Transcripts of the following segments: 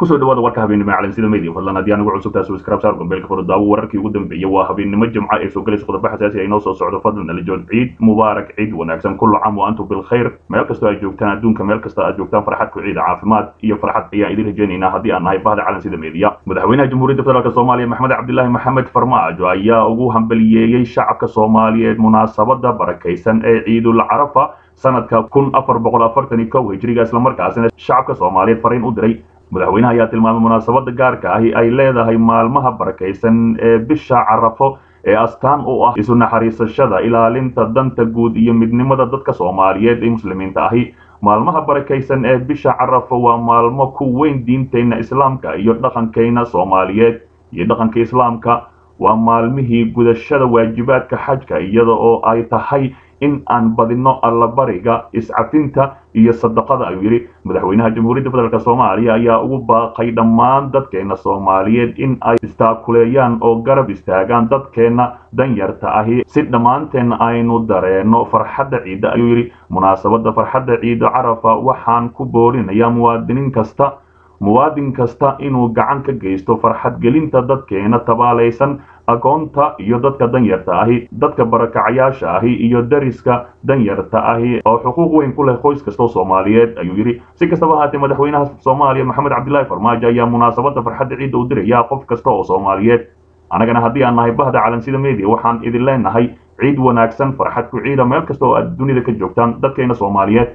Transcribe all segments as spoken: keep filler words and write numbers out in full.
kusoo dhawaada warka habeenimo caalam sida media fadlan hadii aan ugu cusubtahay subscribe saar gombeelka furo daawo wararkii ugu dambeeyay waa habeenimo jimco ee soo galaysa qodobada xasaasi ah inoo soo socdo fadlan la joog ciid mubaarak ciid wanaagsan kullu caam wa antum bil khair meel kasta ay joogtaan adduunka meel kasta aad joogtaan farxad ku ciid caafimaad iyo farxad ayaa idin rajaynaynaa hadii aan nahay bahda caalam sida media madaxweynaha jamhuuriyadda federaalka Soomaaliya Maxamed Cabdullaahi Maxamed Farmaajo ayaa ugu hambaliyeeyay shacabka Soomaaliyeed munaasabada barakeysan ee Ciidul Carafa sanadka kun afar boqol afartan iyo kow hijriga isla markaasina shacabka Soomaaliyeed fariin u diray madaxweynaha ayaa tilmaamay munaasabada gaarka ah ay leedahay maalmaha barakeysan ee bisha Carafo ee astaan u ah isu naxariisashada ilaalinta danta guud iyo midnimada dadka Soomaaliyeed ee muslimiinta ahi maalmaha barakeysan ee bisha Carafo waa maalmo ku weyn diinteena Islaamka iyo dhaqankeena Soomaaliyeed iyo dhaqanka Islaamka waa maalmihii gudashada waajibaadka xajka iyada oo ay tahay in aan badino alla bariga iscafinta iyo sadaqada ayuu yiri madaxweynaha jamhuuriyadda federaalka Soomaaliya ayaa ugu baaqay dhammaan dadkeena Soomaaliyeed in ay istaakuleeyaan oo garab istaagaan dadkeena danyarta ahi si dhamaanteen aynu dareeno farxadda ciida ayuu yiri munaasabada farxadda ciid Carafa waxaan ku boorinayaa muwaadiniin kasta muwaadin kasta inuu gacan ka geysto farxad gelinta dadkeena tabaalaysan agoonta iyo dadka danyarta ahi dadka barakacayaasha ahi iyo dariska danyarta ahi oo xuquuq weyn ku leh qoys kasta oo Soomaaliyeed ayuu yiri si kastaba haatee madaxweynaha Soomaaliya Maxamed Cabdullaahi Farmaajo ayaa munaasabada farxadda ciid u diraya qof kasta oo Soomaaliyeed anagana hadii aan nahay bahda caalam sida media waxaan idin leenahay ciid wanaagsan farxad ku ciida meel kasta oo aad dunida ka joogtaan dadkeena Soomaaliyeed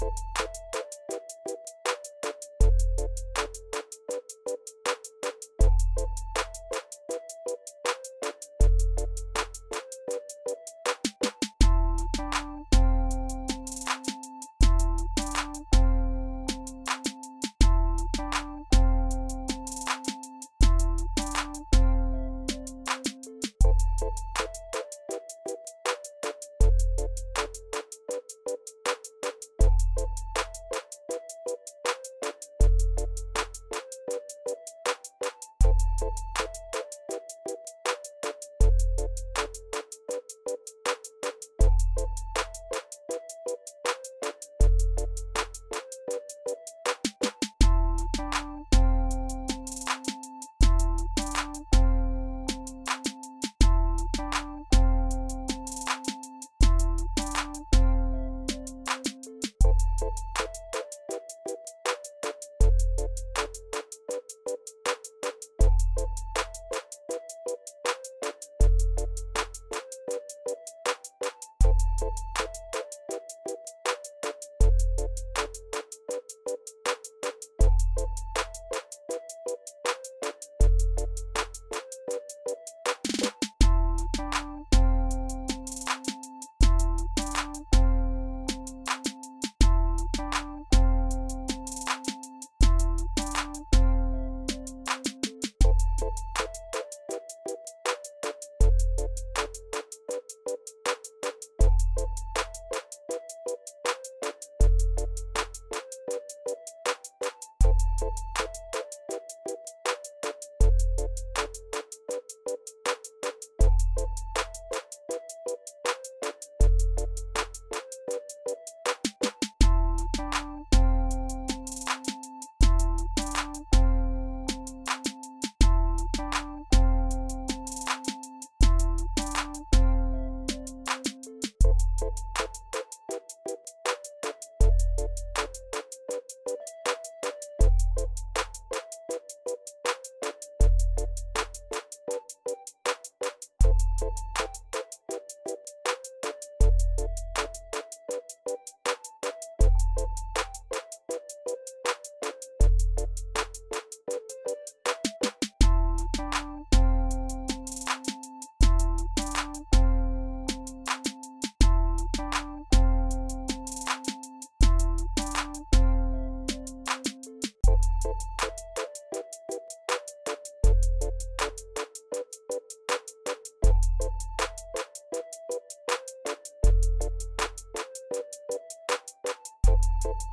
You